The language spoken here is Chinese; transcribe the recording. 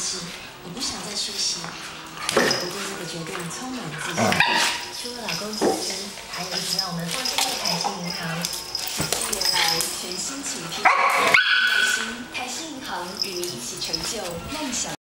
弃，也不想再休息。我对这个决定充满自信。除了老公自私，还有一直让我们放心的台新银行。4年来全心倾听，台新银行与你一起成就梦想。